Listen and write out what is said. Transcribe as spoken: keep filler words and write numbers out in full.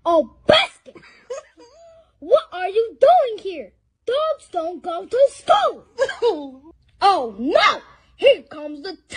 Oh, Basket! What are you doing here? Dogs don't go to school! Oh no! Here comes the